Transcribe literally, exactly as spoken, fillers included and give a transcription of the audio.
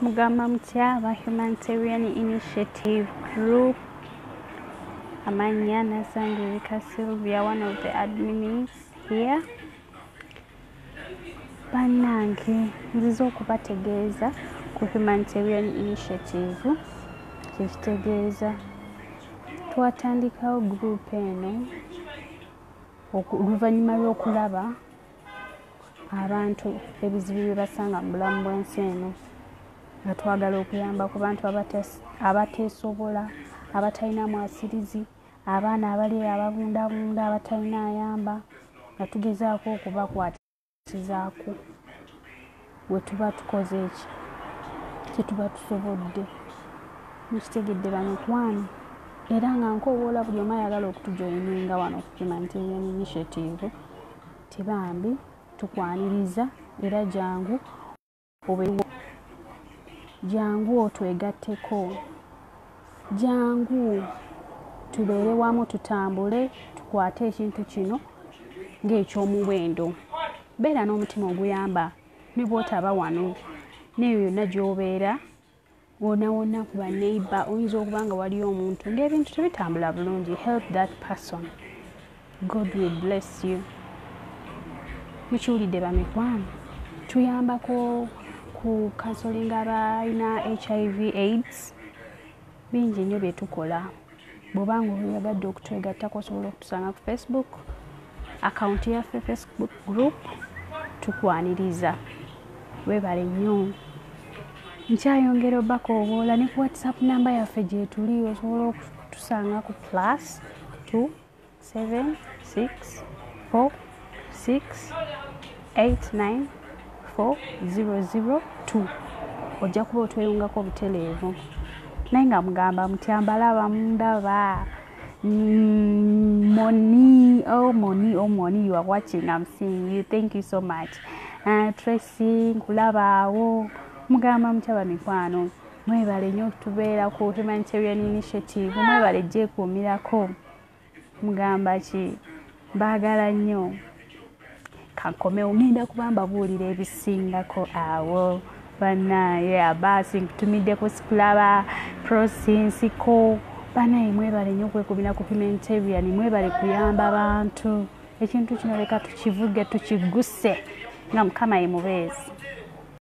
Mugamba mutya Humanitarian Initiative Group. Amanya Nasangirika Sylvia, one of the admins here. Bannange nziza okubategeeza ku Humanitarian Initiative kyekitegeeza twatandikawo group eno oluvannyuma lw'okulaba abantu ebizibu bye basanga mu bulamu bw'ensi eno nga twagala okuyamba ku bantu abateesobola, abatalina mwasirizi, abaana abali ababundabunda abatalina ayamba, nga tugezaako okubakwatizaako we tuba tukoze eki kye tuba tusobodde. Mukitegedde bano kwani era nga nkoboola buli omu ayagala okutujoyininga wano ku Humanitarian Initiative tebambi tukwaniriza era jangu obeewo, jangu otwegatteko, jangu tubeere wamu tutambule tukwate ekintu kino ng'ekyomuwendo. Beera n'omutima oguyamba ne bw'otaba wano neyo yonna gy'obeera wonna wonna ku baneighbour oyinza okuba nga waliyo omuntu ng'ebintu tebitambula bulungi. Help that person. God will bless you. Mukiwulidde bamikwano, tuyambako ku counseling abalina H I V AIDS. Bingi nnyo bye tukola. Bw'obanga oyagadde okutwegattako osobola okutusanga ku Facebook account yaffe, Facebook group, tukwaniriza. Weebale nnyo. Nkyayongera obbakoboola ne ku WhatsApp namba yaffe gye tuli osobola okutusanga ku plus two seven six four six eight nine four zero zero two. Ojja kuba otweyungako obuteleevu. Naye nga mugamba mutya mbalaba mundaba. Mm, Moni, oh Moni, oh Moni, you are watching, I'm seeing you. Thank you so much. Uh, Tracy, nkulabaawo. Mugamba mutya bamikwano. Mwebale nnyo tubeera ku Humanitarian Initiative. Mwebale gyekuumirako. Mugamba ki? Baagala nnyo. Kankomewo ngenda kuba mbabuulira ebisingako awo. Banaye abasi nkutumidde ku sikulaba prosensiko. Banaye mwebale nnyo okwekubira ku Humanitarian, mwebale kuyamba abantu. Ekintu kino leka tukivuge tukiguse nga Mukama ye mubeezi.